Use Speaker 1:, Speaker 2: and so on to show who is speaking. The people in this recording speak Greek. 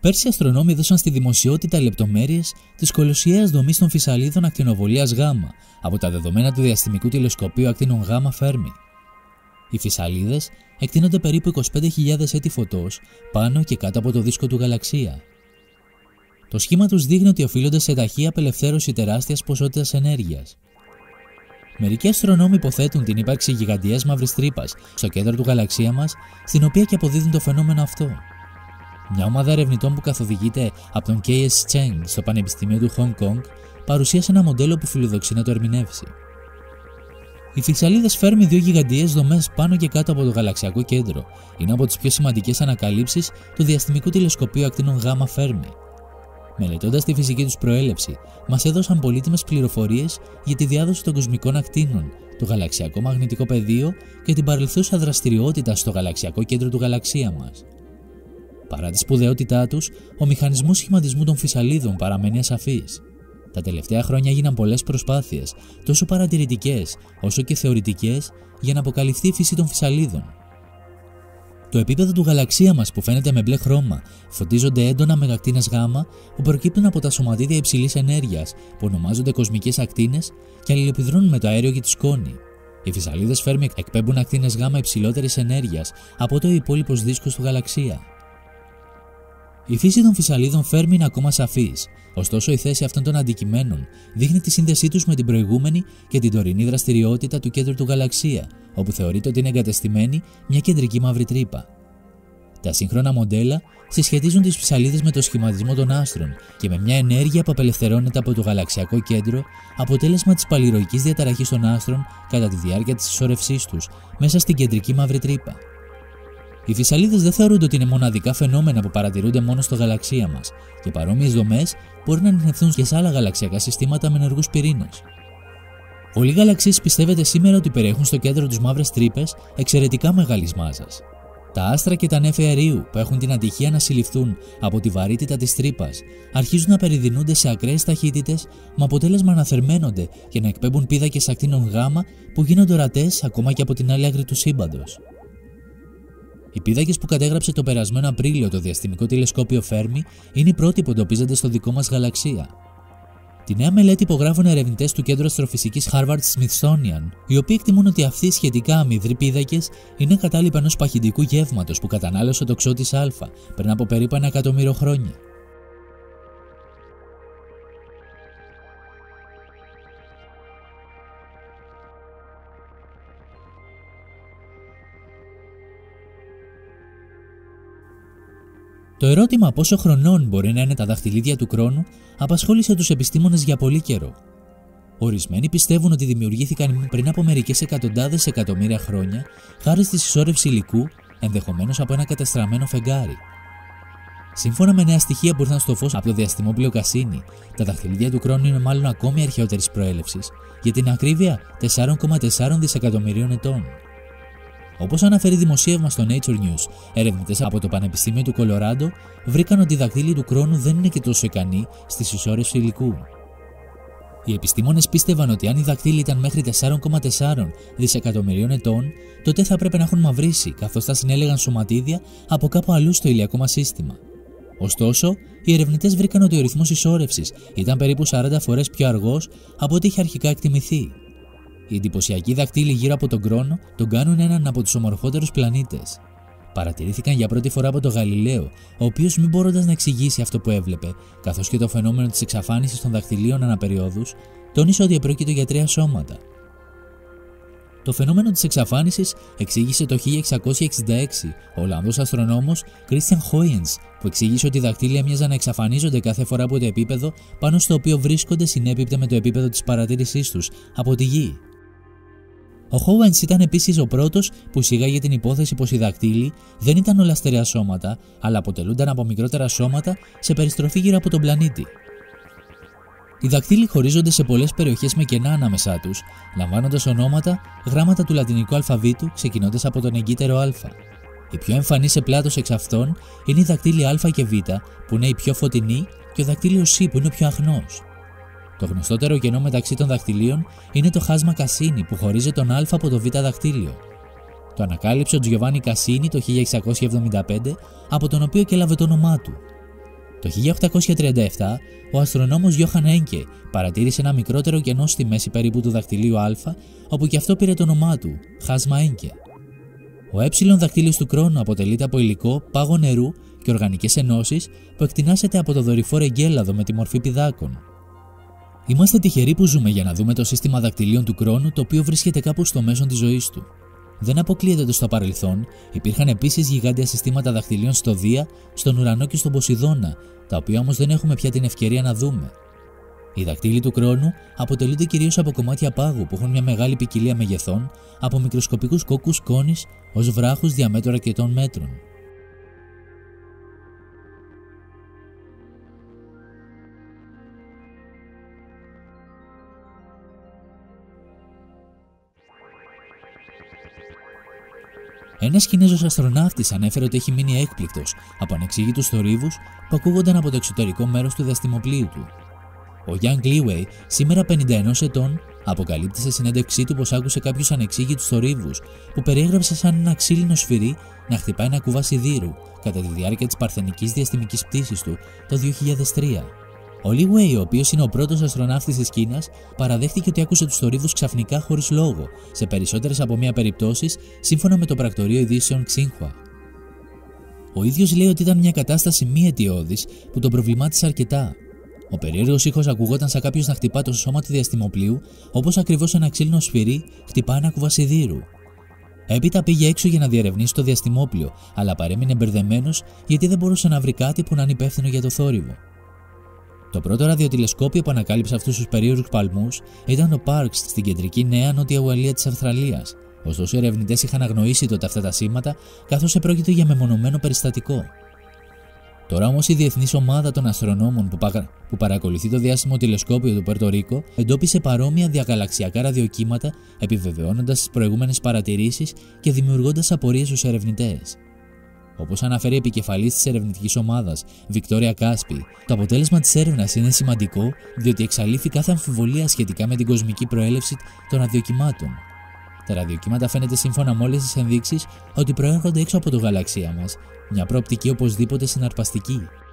Speaker 1: Πέρσι οι αστρονόμοι έδωσαν στη δημοσιότητα λεπτομέρειες της κολοσιαίας δομής των φυσαλίδων ακτινοβολίας Γ από τα δεδομένα του διαστημικού τηλεσκοπίου ακτίνων Γ Φέρμι. Οι φυσαλίδες εκτείνονται περίπου 25.000 έτη φωτός πάνω και κάτω από το δίσκο του γαλαξία. Το σχήμα τους δείχνει ότι οφείλονται σε ταχεία απελευθέρωση τεράστιας ποσότητας ενέργειας. Μερικοί αστρονόμοι υποθέτουν την ύπαρξη γιγαντιαίας μαύρης τρύπας στο κέντρο του γαλαξία μας, στην οποία και αποδίδουν το φαινόμενο αυτό. Μια ομάδα ερευνητών που καθοδηγείται από τον K.S. Cheng στο Πανεπιστήμιο του Hong Kong παρουσίασε ένα μοντέλο που φιλοδοξεί να το ερμηνεύσει. Οι φυσαλίδες Φέρμι, δύο γιγαντιαίες δομές πάνω και κάτω από το γαλαξιακό κέντρο, είναι από τις πιο σημαντικές ανακαλύψεις του διαστημικού τηλεσκοπίου ακτίνων Γ Φέρμι. Μελετώντας τη φυσική τους προέλευση, μας έδωσαν πολύτιμες πληροφορίες για τη διάδοση των κοσμικών ακτίνων, το γαλαξιακό μαγνητικό πεδίο και την παρελθούσα δραστηριότητα στο γαλαξιακό κέντρο του γαλαξία μας. Παρά τη σπουδαιότητά τους, ο μηχανισμός σχηματισμού των φυσαλίδων παραμένει ασαφής. Τα τελευταία χρόνια έγιναν πολλές προσπάθειες, τόσο παρατηρητικές όσο και θεωρητικές, για να αποκαλυφθεί η φύση των φυσαλίδων. Το επίπεδο του γαλαξία μας, που φαίνεται με μπλε χρώμα, φωτίζονται έντονα με ακτίνες Γ που προκύπτουν από τα σωματίδια υψηλής ενέργειας, που ονομάζονται κοσμικές ακτίνες και αλληλεπιδρούν με το αέριο και τη σκόνη. Οι φυσαλίδες Φέρμι εκπέμπουν ακτίνες Γ υψηλότερης ενέργειας από το υπόλοιπος δίσκος του γαλαξία. Η φύση των φυσαλίδων Φέρμι είναι ακόμα σαφής, ωστόσο η θέση αυτών των αντικειμένων δείχνει τη σύνδεσή τους με την προηγούμενη και την τωρινή δραστηριότητα του κέντρου του γαλαξία, όπου θεωρείται ότι είναι εγκατεστημένη μια κεντρική μαύρη τρύπα. Τα σύγχρονα μοντέλα συσχετίζουν τις φυσαλίδες με το σχηματισμό των άστρων και με μια ενέργεια που απελευθερώνεται από το γαλαξιακό κέντρο, αποτέλεσμα της παλιροϊκής διαταραχής των άστρων κατά τη διάρκεια της συσσόρευσής τους μέσα στην κεντρική μαύρη τρύπα. Οι φυσαλίδες δεν θεωρούνται ότι είναι μοναδικά φαινόμενα που παρατηρούνται μόνο στο γαλαξία μας, και παρόμοιες δομές μπορεί να ανιχνευθούν και σε άλλα γαλαξιακά συστήματα με ενεργούς πυρήνες. Πολλοί γαλαξίες πιστεύετε σήμερα ότι περιέχουν στο κέντρο τους μαύρες τρύπες εξαιρετικά μεγάλης μάζας. Τα άστρα και τα νέφη αερίου, που έχουν την ατυχία να συλληφθούν από τη βαρύτητα της τρύπας, αρχίζουν να περιδυνούνται σε ακραίες ταχύτητες, με αποτέλεσμα να θερμαίνονται και να εκπέμπουν πίδακες ακτίνων Γ που γίνονται ορατές ακόμα και από την άλλη άκρη του σύμπαντος. Οι πίδακες που κατέγραψε το περασμένο Απρίλιο το διαστημικό τηλεσκόπιο Φέρμι είναι οι πρώτοι που εντοπίζονται στο δικό μας γαλαξία. Τη νέα μελέτη υπογράφουν ερευνητές του Κέντρου Αστροφυσικής Harvard Smithsonian, οι οποίοι εκτιμούν ότι αυτοί οι σχετικά αμυδροί πίδακες είναι κατάλοιπα ενός παχυντικού γεύματος που κατανάλωσε το τοξότης Α πριν από περίπου 1 εκατομμύριο χρόνια. Το ερώτημα πόσο χρονών μπορεί να είναι τα δαχτυλίδια του χρόνου απασχόλησε τους επιστήμονες για πολύ καιρό. Ορισμένοι πιστεύουν ότι δημιουργήθηκαν πριν από μερικές εκατοντάδες εκατομμύρια χρόνια χάρη στη συσσόρευση υλικού, ενδεχομένως από ένα κατεστραμμένο φεγγάρι. Σύμφωνα με νέα στοιχεία που ήρθαν στο φως από το διαστημόπλοιο Κασίνι, τα δαχτυλίδια του χρόνου είναι μάλλον ακόμη αρχαιότερης προέλευσης, για την ακρίβεια 4,4 δισεκατομμυρίων ετών. Όπως αναφέρει δημοσίευμα στο Nature News, ερευνητές από το Πανεπιστήμιο του Κολοράντο βρήκαν ότι οι δακτύλοι του χρόνου δεν είναι και τόσο ικανοί στη συσσόρευση υλικού. Οι επιστήμονες πίστευαν ότι αν οι δακτύλοι ήταν μέχρι 4,4 δισεκατομμυρίων ετών, τότε θα πρέπει να έχουν μαυρίσει, καθώς θα συνέλεγαν σωματίδια από κάπου αλλού στο ηλιακό μας σύστημα. Ωστόσο, οι ερευνητές βρήκαν ότι ο ρυθμός συσσόρευσης ήταν περίπου 40 φορές πιο αργός από ό,τι είχε αρχικά εκτιμηθεί. Οι εντυπωσιακοί δακτύλοι γύρω από τον χρόνο τον κάνουν έναν από τους ομορφότερους πλανήτες. Παρατηρήθηκαν για πρώτη φορά από τον Γαλιλαίο, ο οποίος, μη μπορώντας να εξηγήσει αυτό που έβλεπε, καθώς και το φαινόμενο της εξαφάνισης των δακτυλίων αναπεριόδους, τόνισε ότι επρόκειτο για 3 σώματα. Το φαινόμενο της εξαφάνισης εξήγησε το 1666 ο Ολλανδός αστρονόμος Christian Huygens, που εξήγησε ότι οι δακτύλοι έμοιαζαν να εξαφανίζονται κάθε φορά που το επίπεδο πάνω στο οποίο βρίσκονται συνέπιπτε με το επίπεδο της παρατήρησής τους από τη Γη. Ο Huygens ήταν επίσης ο πρώτος που εισήγαγε την υπόθεση πως οι δακτύλοι δεν ήταν όλα στερεά σώματα, αλλά αποτελούνταν από μικρότερα σώματα σε περιστροφή γύρω από τον πλανήτη. Οι δακτύλοι χωρίζονται σε πολλές περιοχές με κενά ανάμεσά τους, λαμβάνοντας ονόματα γράμματα του λατινικού αλφαβήτου ξεκινώντας από τον εγκύτερο Α. Η πιο εμφανή σε πλάτος εξ αυτών είναι οι δακτύλοι Α και Β, που είναι οι πιο φωτεινοί, και ο δακτύλιος Σ, που είναι ο πιο αχνός. Το γνωστότερο κενό μεταξύ των δακτυλίων είναι το χάσμα Κασίνι, που χωρίζει τον Α από το Β δακτύλιο. Το ανακάλυψε ο Τζιοβάνι Κασίνι το 1675, από τον οποίο και έλαβε το όνομά του. Το 1837, ο αστρονόμος Γιόχαν Ένκε παρατήρησε ένα μικρότερο κενό στη μέση περίπου του δακτυλίου Α, όπου και αυτό πήρε το όνομά του, χάσμα Ένκε. Ο δακτύλιος του Κρόνου αποτελείται από υλικό, πάγο νερού και οργανικές ενώσεις που εκτινάσεται από το δορυφόρο Εγκέλαδο με τη μορφή πηδάκων. Είμαστε τυχεροί που ζούμε για να δούμε το σύστημα δακτυλίων του Κρόνου, το οποίο βρίσκεται κάπου στο μέσον της ζωής του. Δεν αποκλείεται ότι στο παρελθόν υπήρχαν επίσης γιγάντια συστήματα δακτυλίων στο Δία, στον Ουρανό και στον Ποσειδώνα, τα οποία όμως δεν έχουμε πια την ευκαιρία να δούμε. Οι δακτύλοι του Κρόνου αποτελούνται κυρίως από κομμάτια πάγου που έχουν μια μεγάλη ποικιλία μεγεθών, από μικροσκοπικούς κόκκους κόνης ως βράχους διαμέτρου αρκετών μέτρων. Ένας Κινέζος αστροναύτης ανέφερε ότι έχει μείνει έκπληκτος από ανεξήγητους θορύβους που ακούγονταν από το εξωτερικό μέρος του διαστημοπλοίου του. Ο Yang Liwei, σήμερα 51 ετών, αποκαλύπτει σε συνέντευξή του πως άκουσε κάποιους ανεξήγητους θορύβους που περιέγραψε σαν ένα ξύλινο σφυρί να χτυπάει ένα κουβά σιδήρου κατά τη διάρκεια της παρθενικής διαστημικής πτήσης του το 2003. Ο Liwei, ο οποίος είναι ο πρώτος αστροναύτης της Κίνας, παραδέχτηκε ότι άκουσε τους θορύβους ξαφνικά χωρίς λόγο, σε περισσότερες από μία περιπτώσεις, σύμφωνα με το πρακτορείο ειδήσεων Xinhua. Ο ίδιος λέει ότι ήταν μια κατάσταση μη αιτιώδης που τον προβλημάτισε αρκετά. Ο περίεργος ήχος ακουγόταν σαν κάποιος να χτυπά το σώμα του διαστημοπλοίου, όπως ακριβώς ένα ξύλινο σφυρί χτυπά ένα κουβά σιδήρου. Έπειτα πήγε έξω για να διερευνήσει το διαστημόπλοιο, αλλά παρέμεινε μπερδεμένος γιατί δεν μπορούσε να βρει κάτι που να είναι υπεύθυνο για το θόρυβο. Το πρώτο ραδιοτηλεσκόπιο που ανακάλυψε αυτούς τους περίεργους παλμούς ήταν το Parkes στην κεντρική Νέα Νότια Ουαλία της Αυστραλίας, ωστόσο οι ερευνητές είχαν αγνοήσει τότε αυτά τα σήματα, καθώς επρόκειτο για μεμονωμένο περιστατικό. Τώρα όμως η διεθνής ομάδα των αστρονόμων που παρακολουθεί το διάστημο τηλεσκόπιο του Πουέρτο Ρίκο εντόπισε παρόμοια διαγαλαξιακά ραδιοκύματα, επιβεβαιώνοντας τις προηγούμενες παρατηρήσεις και δημιουργώντας απορίες στους ερευνητές. Όπως αναφέρει η επικεφαλής της ερευνητικής ομάδας, Βικτόρια Κάσπη, το αποτέλεσμα της έρευνας είναι σημαντικό διότι εξαλείφει κάθε αμφιβολία σχετικά με την κοσμική προέλευση των ραδιοκυμάτων. Τα ραδιοκύματα φαίνεται σύμφωνα με όλες τις ενδείξεις ότι προέρχονται έξω από το γαλαξία μας, μια προοπτική οπωσδήποτε συναρπαστική.